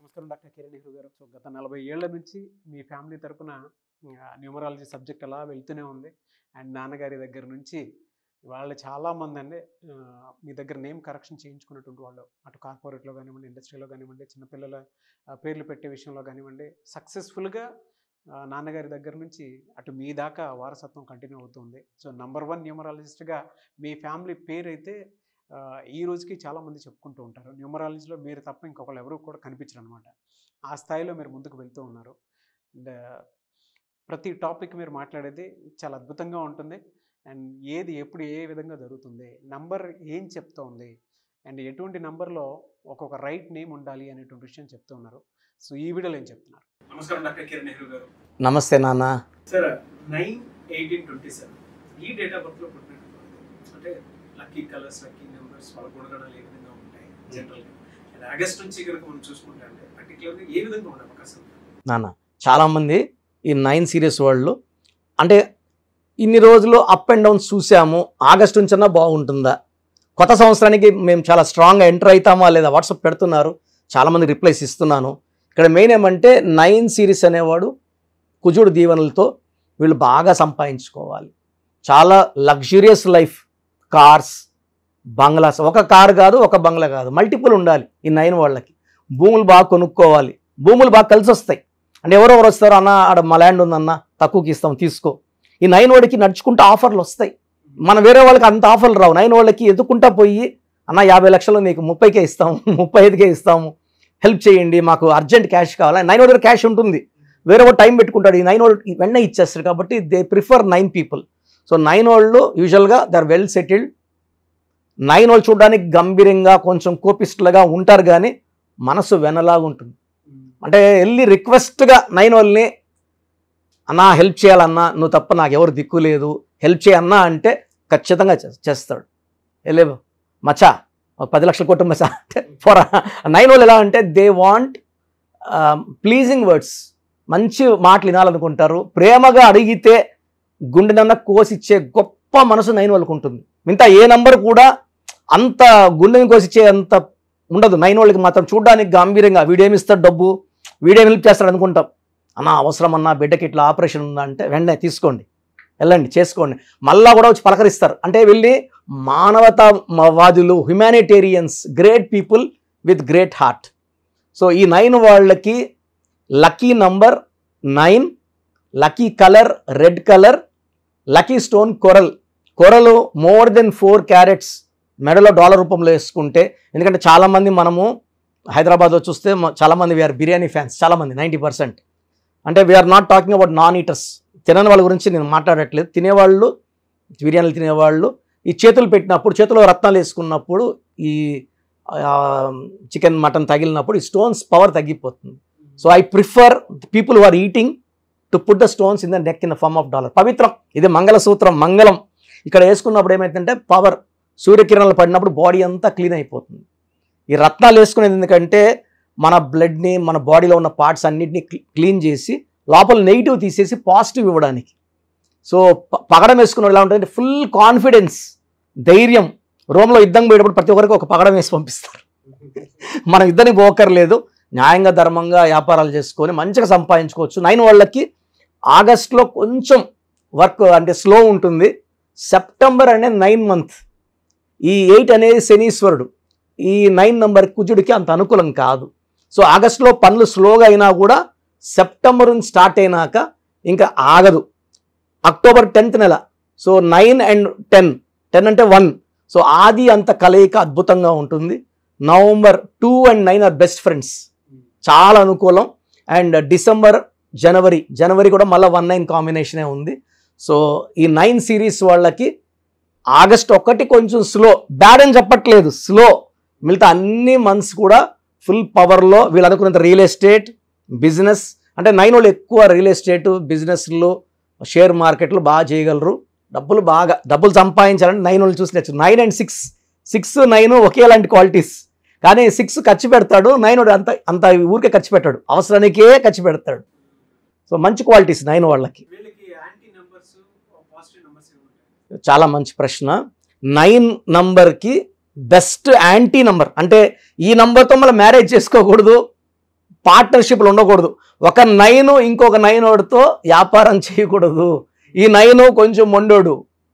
నమస్కారం డాక్టర్ కిరణ్ నెహ్రూ గారు. సో గత 40 ఏళ్ల నుంచి మీ ఫ్యామిలీ తరపున న్యూమరాలజీ సబ్జెక్ట్ అలా వెళ్తూనే ఉంది. అండ్ నాన్నగారి దగ్గర నుంచి వాళ్ళు చాలామంది అండి మీ దగ్గర నేమ్ కరెక్షన్ చేయించుకున్నటువంటి వాళ్ళు, అటు కార్పొరేట్లో కానివ్వండి, ఇండస్ట్రీలో కానివ్వండి, చిన్నపిల్లల పేర్లు పెట్టే విషయంలో కానివ్వండి, సక్సెస్ఫుల్గా నాన్నగారి దగ్గర నుంచి అటు మీ దాకా వారసత్వం కంటిన్యూ అవుతుంది. సో #1 న్యూమరాలజిస్ట్గా మీ ఫ్యామిలీ పేరు అయితే ఈ రోజుకి చాలామంది చెప్పుకుంటూ ఉంటారు. న్యూమరాలజీలో మీరు తప్ప ఇంకొకళ్ళు ఎవరు కూడా కనిపించరు అనమాట. ఆ స్థాయిలో మీరు ముందుకు వెళ్తూ ఉన్నారు. అండ్ ప్రతి టాపిక్ మీరు మాట్లాడేది చాలా అద్భుతంగా ఉంటుంది. అండ్ ఏది ఎప్పుడు ఏ విధంగా జరుగుతుంది, నంబర్ ఏం చెప్తూ ఉంది, అండ్ ఎటువంటి నంబర్లో ఒక్కొక్క రైట్ నేమ్ ఉండాలి అనేటువంటి విషయం చెప్తూ ఉన్నారు. సో ఈ వీడియోలో ఏం చెప్తున్నారు? నమస్కారం డాక్టర్ కిరణ్ నెహ్రూ గారు. నమస్తే నాన్న. సార్ 9/18/27 ఈ డేట్ ఆఫ్ బర్త్లో పుట్టినట్టు అంటే లక్కీ కలర్స్, లక్కీ నెంబర్స్, వాళ్ళ గుణగణాలు ఏ విధంగా ఉంటాయి జనరల్గా? అండ్ ఆగస్ట్ నుంచి కనుక మనం చూసుకుంటే అంటే పర్టికులర్గా ఏ విధంగా ఉండే అవకాశం నాన్న? చాలామంది ఈ 9 సీరియస్ వాళ్ళు అంటే ఇన్ని రోజులు అప్ అండ్ డౌన్స్ చూసాము, ఆగస్ట్ నుంచన్నా బాగుంటుందా, కొత్త సంవత్సరానికి మేము చాలా స్ట్రాంగ్గా ఎంటర్ అవుతామా లేదా వాట్సాప్ పెడుతున్నారు, చాలామంది రిప్లైస్ ఇస్తున్నాను. ఇక్కడ మెయిన్ ఏమంటే 9 సిరీస్ అనేవాడు కుజుడు దీవెనలతో వీళ్ళు బాగా సంపాదించుకోవాలి. చాలా లగ్జూరియస్ లైఫ్, కార్స్, బంగ్లాస్, ఒక కారు కాదు ఒక బంగ్లా కాదు, మల్టిపుల్ ఉండాలి ఈ 9 వాళ్ళకి. భూములు బాగా కొనుక్కోవాలి, భూములు బాగా కలిసి వస్తాయి. అంటే ఎవరెవరు వస్తారు, అన్న ఆడ మా ల్యాండ్ ఉందన్న తక్కువకి ఇస్తాం తీసుకో. ఈ 9 వాడికి నడుచుకుంటూ ఆఫర్లు వస్తాయి. మన వేరే వాళ్ళకి అంత ఆఫర్లు రావు. 9 వాళ్ళకి ఎదుకుంటా పోయి అన్న 50 లక్షలు నీకు 30కే ఇస్తాము, 35కే ఇస్తాము, హెల్ప్ చేయండి, మాకు అర్జెంట్ క్యాష్ కావాలి. 9 వాడి క్యాష్ ఉంటుంది, వేరే వాడు టైం పెట్టుకుంటాడు. ఈ 9 వాళ్ళు వెంటనే ఇచ్చేస్తారు. కాబట్టి దే ప్రిఫర్ 9 పీపుల్. సో 9 వాళ్ళు యూజువల్గా దే ఆర్ వెల్ సెటిల్డ్. 9 వాళ్ళు చూడడానికి గంభీరంగా కొంచెం కోపిస్టులుగా ఉంటారు, కానీ మనసు వెనలాగా ఉంటుంది. అంటే వెళ్ళి రిక్వెస్ట్గా 9 వాళ్ళని అన్నా హెల్ప్ చేయాలన్నా, నువ్వు తప్ప నాకు ఎవరు దిక్కు లేదు, హెల్ప్ చేయన్నా అంటే ఖచ్చితంగా చేస్తాడు. వెళ్ళే మచా 10 లక్షలు కొట్టు మచా అంటే ఫర్ 9 వాళ్ళు ఎలా అంటే దే వాంట్ ప్లీజింగ్ వర్డ్స్, మంచి మాటలు వినాలనుకుంటారు. ప్రేమగా అడిగితే గుండెనన్నా కోసిచ్చే గొప్ప మనసు 9 వాళ్ళకు ఉంటుంది. మిగతా ఏ నంబర్ కూడా అంత గుండెని కోసిచ్చే అంత ఉండదు. 9 వాళ్ళకి మాత్రం చూడడానికి గంభీరంగా వీడేమిస్తాడు డబ్బు, వీడేమి హెల్ప్ చేస్తాడు అనుకుంటాం. అన్న అవసరం అన్న బిడ్డకి ఇట్లా ఆపరేషన్ ఉందా అంటే వెంటనే తీసుకోండి, వెళ్ళండి చేసుకోండి, మళ్ళా కూడా వచ్చి పలకరిస్తారు. అంటే వెళ్ళి మానవతావాదులు, humanitarians, great people with great heart. So ఈ 9 వాళ్ళకి lucky number 9, lucky colour red colour, lucky stone coral. Coral more than 4 carats మెడలో డాలర్ రూపంలో వేసుకుంటే, ఎందుకంటే చాలామంది మనము హైదరాబాద్లో చూస్తే చాలామంది వీఆర్ బిర్యానీ ఫ్యాన్స్, చాలామంది 90%. అంటే we are not talking about non eaters, తినని వాళ్ళ గురించి నేను మాట్లాడట్లేదు. తినేవాళ్ళు, బిర్యానీలు తినేవాళ్ళు ఈ చేతులు పెట్టినప్పుడు, చేతిలో రత్నాలు వేసుకున్నప్పుడు, ఈ చికెన్ మటన్ తగిలినప్పుడు ఈ స్టోన్స్ పవర్ తగ్గిపోతుంది. So I prefer people who are eating to put the stones in the neck in the form of dollar. పవిత్రం, ఇది మంగళసూత్రం, మంగళం. ఇక్కడ వేసుకున్నప్పుడు ఏమైందంటే పవర్, సూర్యకిరణాలు పడినప్పుడు బాడీ అంతా క్లీన్ అయిపోతుంది. ఈ రత్నాలు వేసుకునేది ఎందుకంటే మన బ్లడ్ని, మన బాడీలో ఉన్న పార్ట్స్ అన్నింటినీ క్లీన్ చేసి లోపల నెగిటివ్ తీసేసి పాజిటివ్ ఇవ్వడానికి. సో పగడం వేసుకున్న ఎలా ఉంటుంది, ఫుల్ కాన్ఫిడెన్స్, ధైర్యం. రోమ్లో యుద్ధం పోయేటప్పుడు ప్రతి ఒక్కరికి ఒక పగడం వేసి పంపిస్తారు. మనం యుద్ధానికి పోకర్లేదు, న్యాయంగా ధర్మంగా వ్యాపారాలు చేసుకొని మంచిగా సంపాదించుకోవచ్చు. 9 వాళ్ళకి ఆగస్ట్లో కొంచెం వర్క్ అంటే స్లో ఉంటుంది. సెప్టెంబర్ అనేది 9 మంత్. ఈ 8 అనేది శనీశ్వరుడు, ఈ 9 నంబర్ కుజుడికి అంత అనుకూలం కాదు. సో ఆగస్టులో పనులు స్లోగా అయినా కూడా సెప్టెంబర్ నుంచి స్టార్ట్ అయినాక ఇంకా ఆగదు. అక్టోబర్ 10th నెల. సో 9 and 10, 10 అంటే 1. సో ఆది అంత కలయిక అద్భుతంగా ఉంటుంది. November 2 and 9 are best friends, చాలా అనుకూలం. అండ్ డిసెంబర్, జనవరి కూడా మళ్ళీ 1-9 కాంబినేషనే ఉంది. సో ఈ 9 సిరీస్ వాళ్ళకి ఆగస్ట్ ఒకటి కొంచెం స్లో, బ్యాడ్ అని చెప్పట్లేదు, స్లో. మిగతా అన్ని మంత్స్ కూడా ఫుల్ పవర్లో వీళ్ళు అనుకున్నంత రియల్ ఎస్టేట్, బిజినెస్. అంటే 9 వాళ్ళు ఎక్కువ రియల్ ఎస్టేట్, బిజినెస్లో, షేర్ మార్కెట్లో బాగా చేయగలరు. డబ్బులు సంపాదించాలంటే 9 వాళ్ళు చూసి నేర్చు. 9 and 6, 9 ఒకేలాంటి క్వాలిటీస్. కానీ 6 ఖర్చు పెడతాడు, 9 వాడు అంత ఊరికే ఖర్చు పెట్టాడు, అవసరానికే ఖర్చు పెడతాడు. సో మంచి క్వాలిటీస్ 9 వాళ్ళకి. చాలా మంచి ప్రశ్న. 9 నంబర్కి బెస్ట్ యాంటీ నంబర్ అంటే ఈ నంబర్తో మళ్ళీ మ్యారేజ్ చేసుకోకూడదు, పార్ట్నర్షిప్లు ఉండకూడదు. ఒక 9 ఇంకొక 9 వాడితో వ్యాపారం చేయకూడదు. ఈ 9 కొంచెం మొండోడు,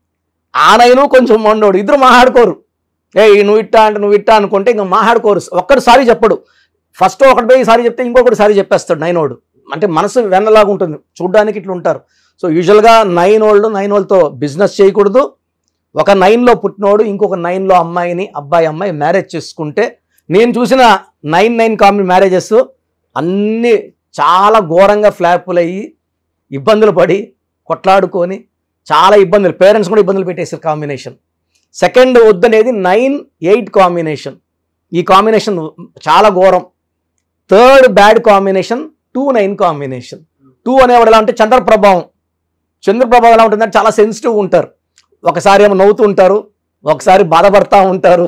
ఆ 9 కొంచెం మొండోడు, ఇద్దరు మాట్లాడుకోరు. నువ్వు ఇట్టా అంటే నువ్వు ఇట్టా అనుకుంటే ఇంకా మాట్లాడుకోరు. ఒక్కడు సారీ చెప్పడు. ఫస్ట్ ఒకటి పోయి సారీ చెప్తే ఇంకొకటి సారీ చెప్పేస్తాడు 9 వాడు. అంటే మనసు వెన్నలాగా ఉంటుంది, చూడ్డానికి ఇట్లా ఉంటారు. సో యూజువల్గా 9 వాళ్ళతో బిజినెస్ చేయకూడదు. ఒక 9లో పుట్టినోడు ఇంకొక 9లో అబ్బాయి మ్యారేజ్ చేసుకుంటే, నేను చూసిన 9 కామన్ మ్యారేజెస్ అన్నీ చాలా ఘోరంగా ఫ్లాపులు అయ్యి ఇబ్బందులు పడి కొట్లాడుకొని చాలా ఇబ్బందులు, పేరెంట్స్ కూడా ఇబ్బందులు పెట్టేసారు కాంబినేషన్. సెకండ్ వద్దనేది 9-8 కాంబినేషన్. ఈ కాంబినేషన్ చాలా ఘోరం. Third bad combination 2-9 combination. 2 అనేవాడు ఎలా అంటే చంద్రప్రభావం ఎలా ఉంటుందంటే చాలా సెన్సిటివ్ ఉంటారు. ఒకసారి ఏమో నవ్వుతూ ఉంటారు, ఒకసారి బాధపడతా ఉంటారు,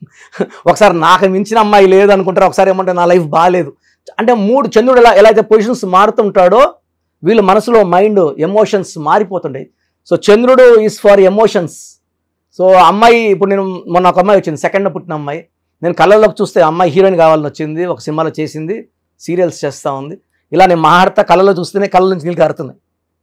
ఒకసారి నాకు మించిన అమ్మాయి లేదు అనుకుంటారు, ఒకసారి ఏమంటే నా లైఫ్ బాగాలేదు. అంటే చంద్రుడు ఎలా అయితే పొజిషన్స్ మారుతుంటాడో వీళ్ళ మనసులో మైండ్ ఎమోషన్స్ మారిపోతుంటాయి. సో చంద్రుడు ఈజ్ ఫర్ ఎమోషన్స్. సో అమ్మాయి ఇప్పుడు నేను మొన్న ఒక అమ్మాయి వచ్చింది, సెకండ్ పుట్టిన అమ్మాయి. నేను కళ్ళలోకి చూస్తే అమ్మాయి హీరోయిన్ కావాలని వచ్చింది, ఒక సినిమాలో చేసింది, సీరియల్స్ చేస్తూ ఉంది. ఇలా నేను మాట్లాడతా కళ్ళలో చూస్తేనే కళ్ళ నుంచి నీళ్ళు కారుతున్నాయి.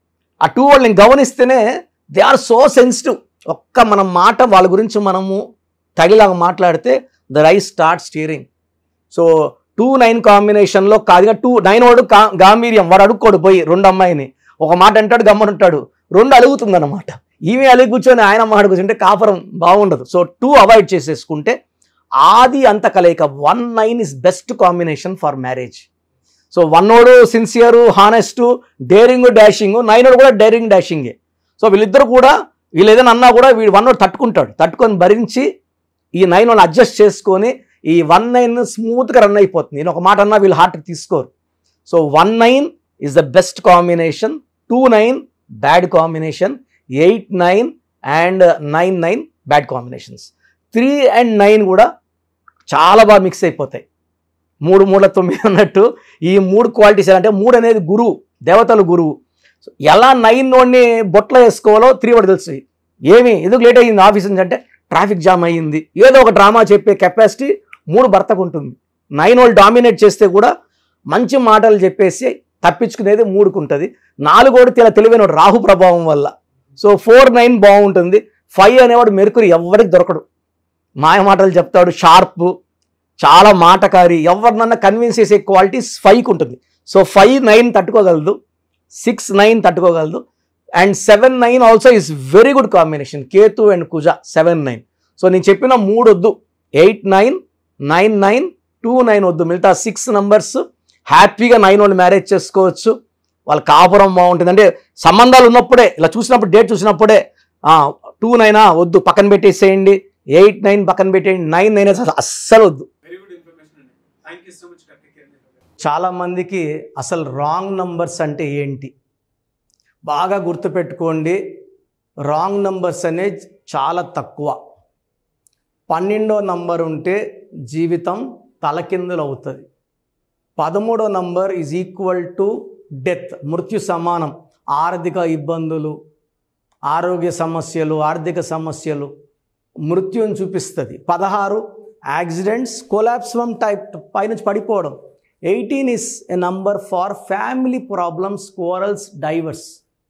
ఆ 2 వాళ్ళు నేను గమనిస్తేనే దే ఆర్ సో సెన్సిటివ్. ఒక్క మనం మాట వాళ్ళ గురించి మనము తగిలాగా మాట్లాడితే the rise start steering. So 2-9 కాంబినేషన్లో కాదుగా 9 వాడు గాంభీర్యం, వాడు అడుక్కోడు పోయి 2 అమ్మాయిని. ఒక మాట అంటాడు, గమ్మనుంటాడు, 2 అలుగుతుందన్నమాట. ఈమె అలిగి కూర్చొని ఆయన మాట కూర్చుంటే కాపురం బాగుండదు. సో 2 అవాయిడ్ చేసేసుకుంటే ఆది అంత కలయిక 1-9 is best combination for marriage. So 1 వాడు సిన్సియరు, హానెస్టు, డేరింగ్, డాషింగ్. 9 వాడు కూడా డేరింగ్, డాషింగే. సో వీళ్ళిద్దరు కూడా వీళ్ళు ఏదైనా అన్నా కూడా 1 వాడు తట్టుకొని భరించి ఈ 9 వాళ్ళు అడ్జస్ట్ చేసుకొని ఈ 1-9 స్మూత్గా రన్ అయిపోతుంది. నేను ఒక మాట అన్నా వీళ్ళు హార్ట్కి తీసుకోరు. So 1-9 is the best combination, 2-9 bad combination, 8-9 and 9-9 bad combinations. 3 and 9 కూడా చాలా బాగా మిక్స్ అయిపోతాయి. 3, 3, 9 అన్నట్టు ఈ 3 క్వాలిటీస్ అంటే 3 అనేది గురువు, దేవతలు గురువు. సో ఎలా 9 వాడిని బొట్లో వేసుకోవాలో 3 వాడు తెలుసు. ఎందుకు లేట్ అయ్యింది ఆఫీస్ నుంచి అంటే ట్రాఫిక్ జామ్ అయ్యింది, ఏదో ఒక డ్రామా చెప్పే కెపాసిటీ 3 భర్తకు ఉంటుంది. 9 వాళ్ళు డామినేట్ చేస్తే కూడా మంచి మాటలు చెప్పేసి తప్పించుకునేది 3కు ఉంటుంది. 4 వాడు తెలివైన రాహు ప్రభావం వల్ల. సో 4-9 బాగుంటుంది. 5 అనేవాడు మెర్కురీ, ఎవరికి దొరకడు, మాయ మాటలు చెప్తాడు, షార్ప్, చాలా మాటకారి, ఎవరినన్నా కన్విన్స్ చేసే క్వాలిటీస్ 5కి ఉంటుంది. సో 5-9 తట్టుకోగలదు, 6-9 తట్టుకోగలదు. And 7-9 also is very good combination, Ketu and Kuja 7-9. So నేను చెప్పిన 3 వద్దు, 8-9, 9-9, 2-9 వద్దు. మిగతా 6 నంబర్స్ హ్యాపీగా 9 వాళ్ళు మ్యారేజ్ చేసుకోవచ్చు. వాళ్ళ కాపురం బాగుంటుంది. అంటే సంబంధాలు ఉన్నప్పుడే, ఇలా చూసినప్పుడు, డేట్ చూసినప్పుడే 2-9 వద్దు, పక్కన పెట్టేసేయండి. 8-9 పక్కన పెట్టేయండి. 9-9 అస్సలు వద్దు. చాలా మందికి అసలు రాంగ్ నంబర్స్ అంటే ఏంటి బాగా గుర్తుపెట్టుకోండి. రాంగ్ నంబర్స్ అనేది చాలా తక్కువ. 12వ నంబర్ ఉంటే జీవితం తలకిందులు అవుతుంది. 13వ number is equal to death, మృత్యు సమానం. ఆర్థిక ఇబ్బందులు, ఆరోగ్య సమస్యలు, ఆర్థిక సమస్యలు మృత్యుని చూపిస్తుంది. 16 యాక్సిడెంట్స్, కొలాప్స్ ఫ్రమ్ టైప్ పైనుంచి పడిపోవడం. 18 is a number for family problems, quarrels, divorce.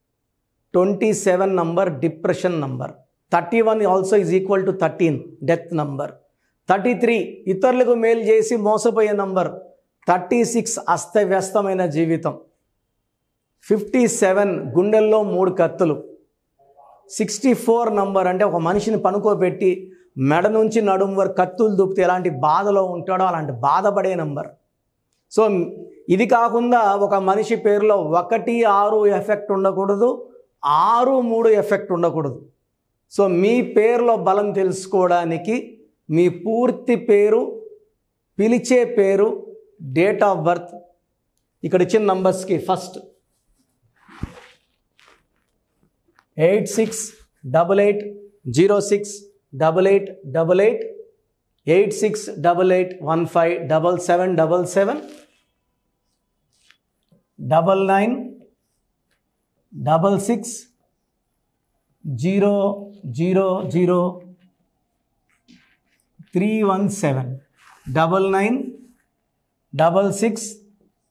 27 number depression number. 31 also is equal to 13 death number. 33 ఇతరులకు మేలు చేసి మోసపోయే నంబర్. 36 అస్తవ్యస్తమైన జీవితం. 57 గుండెల్లో 3 కత్తులు. 64 నంబర్ అంటే ఒక మనిషిని పనుకోబెట్టి మెడ నుంచి నడుము వరకు కత్తులు దూపితే ఎలాంటి బాధలో ఉంటాడో అలాంటి బాధపడే నంబర్. సో ఇది కాకుండా ఒక మనిషి పేరులో 1-6 ఎఫెక్ట్ ఉండకూడదు, 6-3 ఎఫెక్ట్ ఉండకూడదు. సో మీ పేరులో బలం తెలుసుకోవడానికి మీ పూర్తి పేరు, పిలిచే పేరు, డేట్ ఆఫ్ బర్త్, ఇక్కడ ఇచ్చిన నంబర్స్కి ఫస్ట్ 8688068888, 8688157777, 9966000317, 9966000317.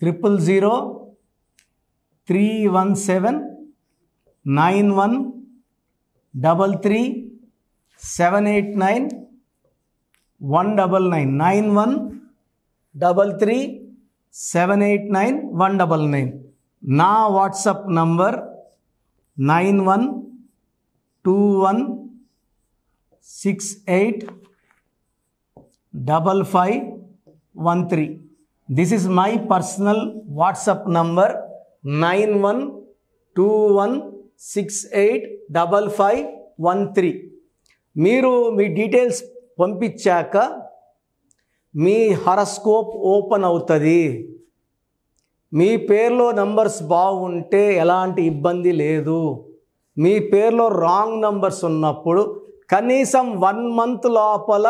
9133 నా WhatsApp number 9121685513. This is my personal WhatsApp number 9121685513. మీరు మీ డీటెయిల్స్ పంపించాక మీ హారోస్కోప్ ఓపెన్ అవుతుంది. మీ పేరులో నంబర్స్ బాగుంటే ఎలాంటి ఇబ్బంది లేదు. మీ పేరులో రాంగ్ నంబర్స్ ఉన్నప్పుడు కనీసం 1 month లోపల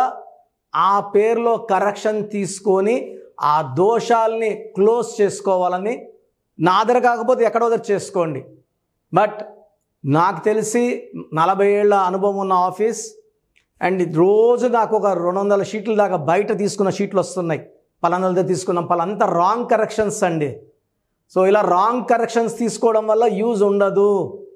ఆ పేరులో కరెక్షన్ తీసుకొని ఆ దోషాలని క్లోజ్ చేసుకోవాలని, నా దగ్గర కాకపోతే ఎక్కడో దగ్గర చేసుకోండి. బట్ నాకు తెలిసి 40 ఏళ్ళ అనుభవం ఉన్న ఆఫీస్ అండ్ రోజు నాకు ఒక 200 షీట్ల దాకా బయట తీసుకున్న షీట్లు వస్తున్నాయి. పలానాలతో తీసుకున్నాం, పలానంతా రాంగ్ కరెక్షన్స్ అండి. సో ఇలా రాంగ్ కరెక్షన్స్ తీసుకోవడం వల్ల యూజ్ ఉండదు.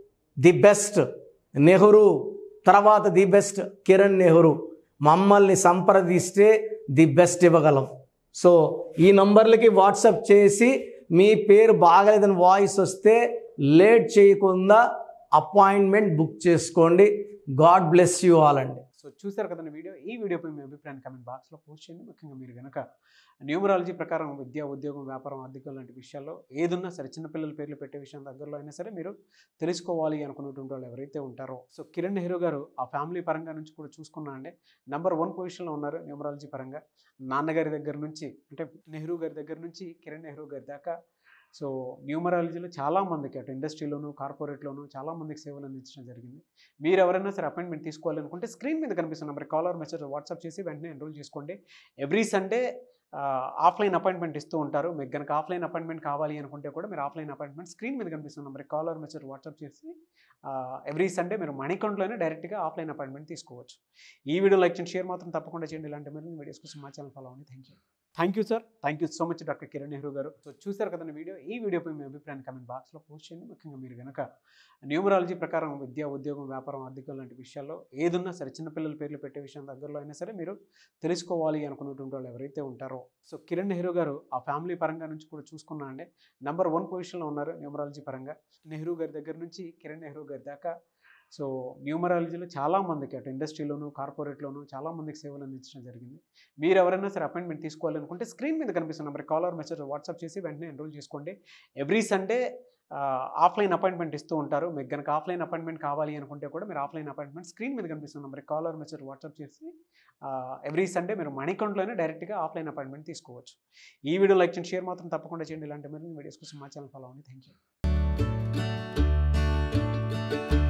ది బెస్ట్ నెహ్రూ, తర్వాత ది బెస్ట్ కిరణ్ నెహ్రూ, మమ్మల్ని సంప్రదిస్తే ది బెస్ట్ ఇవ్వగలం. సో ఈ నంబర్లకి వాట్సాప్ చేసి మీ పేరు బాగలేదని వాయిస్ వస్తే లేట్ చేయకుండా అపాయింట్మెంట్ బుక్ చేసుకోండి. గాడ్ బ్లెస్ యూ ఆల్ అండి. సో చూసారు కదండి వీడియో. ఈ వీడియోపై మీ అభిప్రాయాన్ని కామెంట్ బాక్స్లో పోస్ట్ చేయండి. ముఖ్యంగా మీరు కనుక న్యూమరాలజీ ప్రకారం విద్య, ఉద్యోగం, వ్యాపారం, ఆర్థికం లాంటి విషయాల్లో ఏదున్నా సరే, చిన్నపిల్లల పేర్లు పెట్టే విషయం దగ్గరలో అయినా సరే మీరు తెలుసుకోవాలి అనుకున్నటువంటి వాళ్ళు ఎవరైతే ఉంటారో, సో కిరణ్ నెహ్రూ గారు ఆ ఫ్యామిలీ పరంగా నుంచి కూడా చూసుకున్నా అండి నెంబర్ 1 పొజిషన్లో ఉన్నారు న్యూమరాలజీ పరంగా. నాన్నగారి దగ్గర నుంచి, అంటే నెహ్రూ గారి దగ్గర నుంచి కిరణ్ నెహ్రూ గారి దాకా సో న్యూమరాలజీలో చాలామందికి అటు ఇండస్ట్రీలోను, కార్పొరేట్లోను చాలామందికి సేవలు అందించడం జరిగింది. మీరు ఎవరైనా సరే అపాయింట్మెంట్ తీసుకోవాలనుకుంటే స్క్రీన్ మీద కనిపిస్తున్న నెంబర్ కాలర్ మెసేజ్ వాట్సాప్ చేసి వెంటనే ఎన్రోల్ చేసుకోండి. ఎవ్రీ సండే ఆఫ్లైన్ అపాయింట్మెంట్ ఇస్తూ ఉంటారు. మీకు కనుక ఆఫ్లైన్ అపాయింట్మెంట్ కావాలి అనుకుంటే కూడా మీరు ఆఫ్లైన్ అపాయింట్మెంట్ స్క్రీన్ మీద కనిపిస్తున్న నెంబర్ కాలర్ మెసేజ్ వాట్సాప్ చేసి ఎవ్రీ సండే మీరు మనీ అకౌంట్లోనే డైరెక్ట్గా ఆఫ్లైన్ అపాయింట్మెంట్ తీసుకోవచ్చు. ఈ వీడియో లైక్ చేయండి, షేర్ మాత్రం తప్పకుండా చేయండి. ఇలాంటి మరిన్ని వీడియోస్ కోసం మా ఛానల్ ఫాలో అవ్వండి. Thank you sir. Thank you so much doctor Kiran Nehru గారు. సో చూసారు కదండి వీడియో. ఈ వీడియోపై మీ అభిప్రాయాన్ని కామెంట్ బాక్స్లో పోస్ట్ చేయండి. ముఖ్యంగా మీరు కనుక న్యూమరాలజీ ప్రకారం విద్య, ఉద్యోగం, వ్యాపారం, ఆర్థికం లాంటి విషయాల్లో ఏదున్నా సరే, చిన్నపిల్లల పేర్లు పెట్టే విషయం దగ్గరలో అయినా సరే మీరు తెలుసుకోవాలి అనుకున్నటువంటి వాళ్ళు ఎవరైతే ఉంటారో, సో కిరణ్ నెహ్రూ గారు ఆ ఫ్యామిలీ పరంగా నుంచి కూడా చూసుకున్నా అండి నెంబర్ 1 పొజిషన్లో ఉన్నారు న్యూమరాలజీ పరంగా. నెహ్రూ గారి దగ్గర నుంచి కిరణ్ నెహ్రూ గారి దాకా సో న్యూమరాలజీలో చాలామందికి అటు ఇండస్ట్రీలోను, కార్పొరేట్లోను చాలామందికి సేవలు అందించడం జరిగింది. మీరు ఎవరైనా సరే అపాయింట్మెంట్ తీసుకోవాలనుకుంటే స్క్రీన్ మీద కనిపిస్తున్న నెంబర్ కాలర్ మెసేజ్ వాట్సాప్ చేసి వెంటనే ఎన్రోల్ చేసుకోండి. ఎవ్రీ సండే ఆఫ్లైన్ అపాయింట్మెంట్ ఇస్తూ ఉంటారు. మీకు కనుక ఆఫ్లైన్ అపాయింట్మెంట్ కావాలి అనుకుంటే కూడా మీరు ఆఫ్లైన్ అపాయింట్మెంట్ స్క్రీన్ మీద కనిపిస్తున్న నెంబర్ కాలర్ మెసేజ్ వాట్సాప్ చేసి ఎవ్రీ సండే మీరు మనీ అకౌంట్లోనే డైరెక్ట్గా ఆఫ్లైన్ అపాయింట్మెంట్ తీసుకోవచ్చు. ఈ వీడియో లైక్ చేయండి, షేర్ మాత్రం తప్పకుండా చేయండి. ఇలాంటి మరిన్ని వీడియోస్ కోసం మా ఛానల్ ఫాలో అవ్వండి. Thank you.